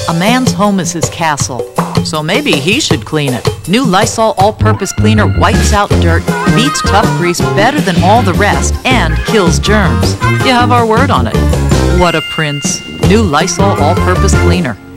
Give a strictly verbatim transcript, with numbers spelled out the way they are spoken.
A man's home is his castle, so maybe he should clean it. New Lysol All-Purpose Cleaner wipes out dirt, beats tough grease better than all the rest, and kills germs. You have our word on it. What a prince. New Lysol All-Purpose Cleaner.